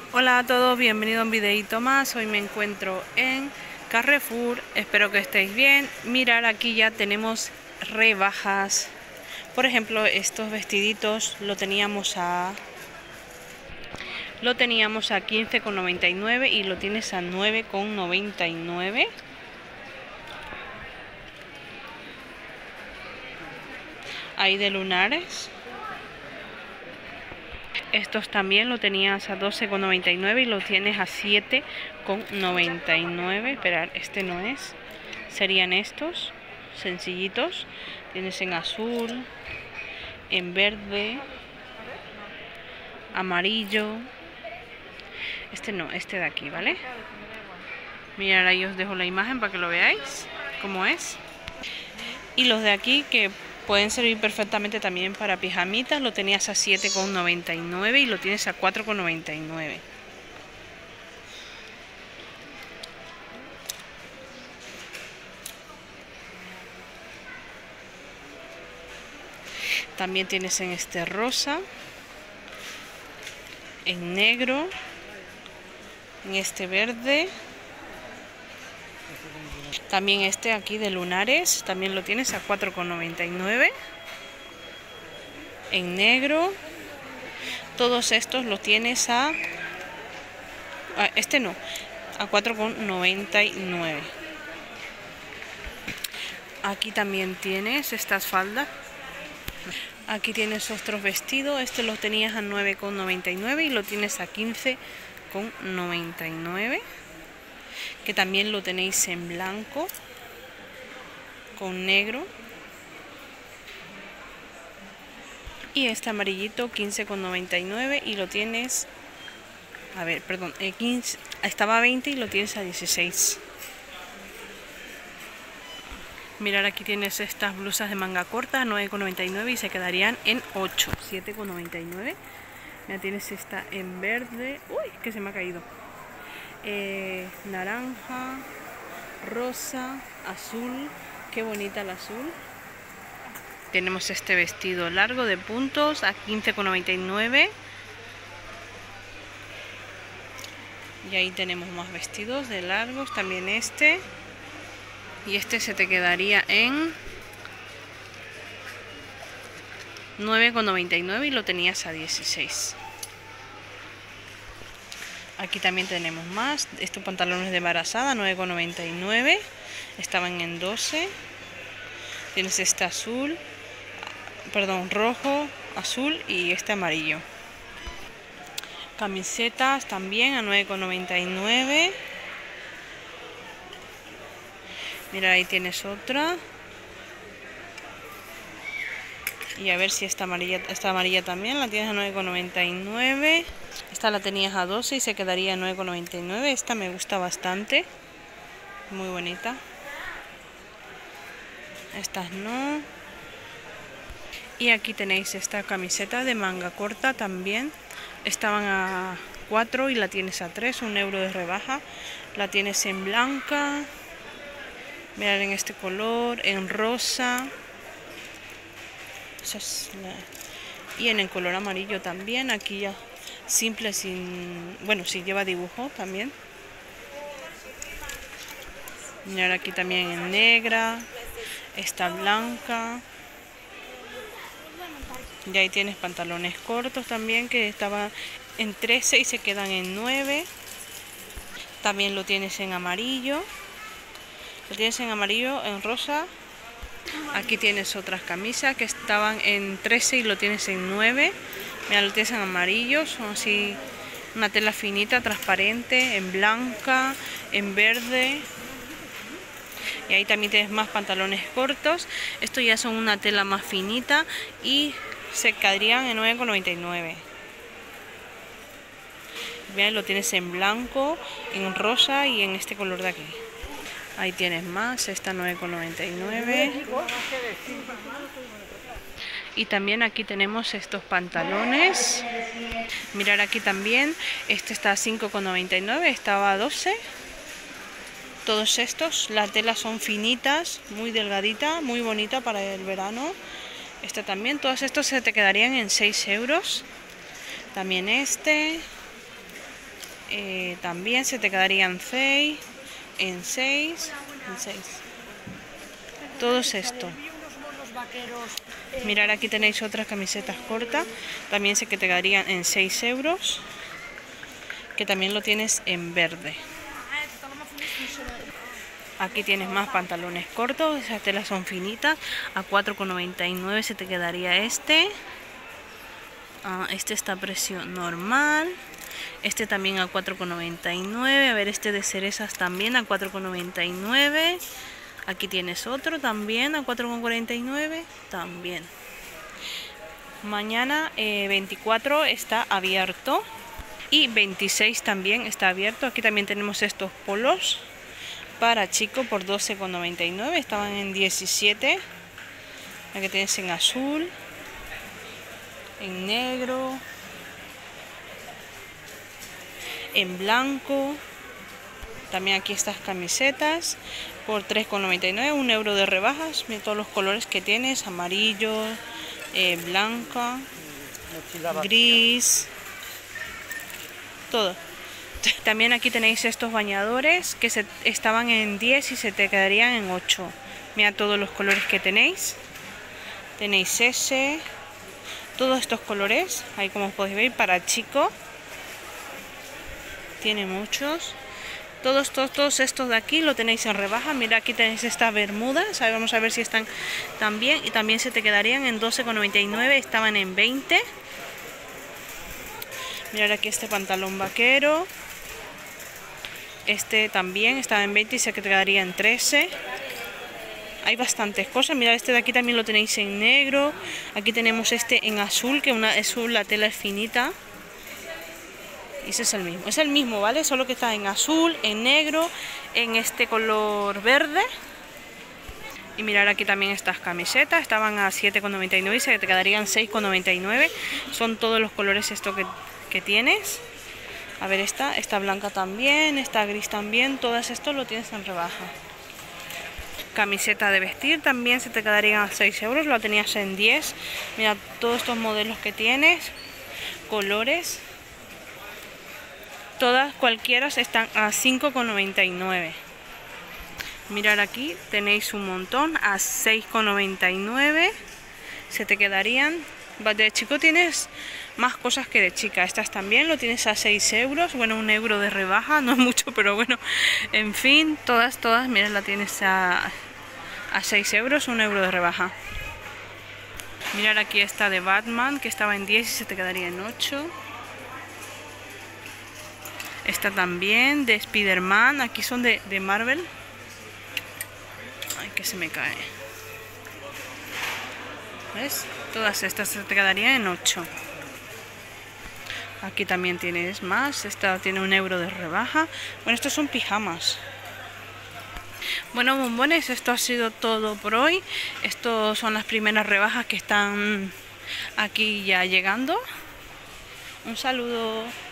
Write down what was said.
Hola a todos, bienvenido a un videito más. Hoy me encuentro en Carrefour, espero que estéis bien. Mirar, aquí ya tenemos rebajas. Por ejemplo, estos vestiditos lo teníamos a 15,99 y lo tienes a 9,99. Ahí de lunares. Estos también lo tenías a 12,99 y lo tienes a 7,99. Esperar, este no es. Serían estos, sencillitos. Tienes en azul, en verde, amarillo. Este no, este de aquí, ¿vale? Mirad, ahí os dejo la imagen para que lo veáis cómo es. Y los de aquí que pueden servir perfectamente también para pijamitas, lo tenías a 7,99 y lo tienes a 4,99. También tienes en este rosa, en negro, en este verde. También este aquí de lunares, también lo tienes a 4,99. En negro. Todos estos los tienes a... este no, a 4,99. Aquí también tienes estas faldas. Aquí tienes otros vestidos. Este lo tenías a 9,99 y lo tienes a 15,99. Que también lo tenéis en blanco con negro. Y este amarillito 15,99 y lo tienes... A ver, perdón, 15, estaba a 20 y lo tienes a 16. Mirar, aquí tienes estas blusas de manga corta, 9,99 y se quedarían en 8, 7,99. Ya tienes esta en verde, uy, que se me ha caído. Naranja, rosa, azul, qué bonita el azul. Tenemos este vestido largo de puntos a 15,99. Y ahí tenemos más vestidos de largos, también este. Y este se te quedaría en 9,99 y lo tenías a 16. Aquí también tenemos más. Estos pantalones de embarazada, 9,99. Estaban en 12. Tienes este azul, perdón, rojo, azul y este amarillo. Camisetas también a 9,99. Mira, ahí tienes otra. Y a ver si esta amarilla también la tienes a 9,99. Esta la tenías a 12 y se quedaría a 9,99. Esta me gusta bastante. Muy bonita. Estas no. Y aquí tenéis esta camiseta de manga corta también. Estaban a 4 y la tienes a 3, 1 euro de rebaja. La tienes en blanca. Mirad, en este color, en rosa. Y en el color amarillo también. Aquí ya simple, sin... Bueno, sí lleva dibujo también. Mirad, aquí también en negra. Esta blanca. Y ahí tienes pantalones cortos también que estaban en 13 y se quedan en 9. También lo tienes en amarillo. Lo tienes en amarillo, en rosa. Aquí tienes otras camisas que estaban en 13 y lo tienes en 9. Mira, lo tienes en amarillo. Son así una tela finita, transparente, en blanca, en verde. Y ahí también tienes más pantalones cortos. Estos ya son una tela más finita y se quedarían en 9,99. Bien, lo tienes en blanco, en rosa y en este color de aquí. Ahí tienes más, esta 9,99. Y también aquí tenemos estos pantalones. Mirar, aquí también, este está a 5,99, estaba a 12. Todos estos, las telas son finitas, muy delgadita, muy bonita para el verano. Este también, todos estos se te quedarían en 6 euros. También este. también se te quedarían 6, en 6, en 6. Todo esto. Mirar, aquí tenéis otras camisetas cortas, también se que te quedarían en 6 euros, que también lo tienes en verde. Aquí tienes más pantalones cortos, esas telas son finitas, a 4,99 se te quedaría este. Este está a precio normal, este también a 4,99, a ver, este de cerezas también a 4,99. Aquí tienes otro también a 4,49 también. Mañana 24 está abierto y 26 también está abierto. Aquí también tenemos estos polos para chicos por 12,99. Estaban en 17. Aquí tienes en azul, en negro, en blanco. También aquí estas camisetas por 3,99, 1 euro de rebajas. Mira todos los colores que tienes, amarillo, blanca, gris, todo. También aquí tenéis estos bañadores que estaban en 10 y se te quedarían en 8. Mira todos los colores que tenéis. Tenéis ese, todos estos colores, ahí como podéis ver, para chico. Tiene muchos. Todos estos de aquí lo tenéis en rebaja. Mira, aquí tenéis estas bermudas. Ahí vamos a ver si están también. Y también se te quedarían en 12,99. Estaban en 20. Mirad aquí este pantalón vaquero. Este también estaba en 20 y se te quedaría en 13. Hay bastantes cosas. Mirad, este de aquí también lo tenéis en negro. Aquí tenemos este en azul, que la tela es finita. Y ese es el mismo, ¿vale? Solo que está en azul, en negro, en este color verde. Y mirar aquí también estas camisetas, estaban a 7,99 y se te quedarían 6,99. Son todos los colores esto que tienes. A ver, esta blanca también, esta gris también, todas esto lo tienes en rebaja. Camiseta de vestir también se te quedarían a 6 euros, lo tenías en 10. Mira todos estos modelos que tienes, colores. Todas, cualquiera, están a 5,99. Mirar aquí, tenéis un montón a 6,99. Se te quedarían. De chico tienes más cosas que de chica. Estas también lo tienes a 6 euros. Bueno, 1 euro de rebaja, no es mucho, pero bueno. En fin, todas, mirad, la tienes a 6 euros, 1 euro de rebaja. Mirar aquí esta de Batman, que estaba en 10 y se te quedaría en 8. Esta también de Spider-Man. Aquí son de Marvel. Ay, que se me cae. ¿Ves? Todas estas se te quedarían en 8. Aquí también tienes más. Esta tiene 1 euro de rebaja. Bueno, estos son pijamas. Bueno, bombones, esto ha sido todo por hoy. Estos son las primeras rebajas que están aquí ya llegando. Un saludo.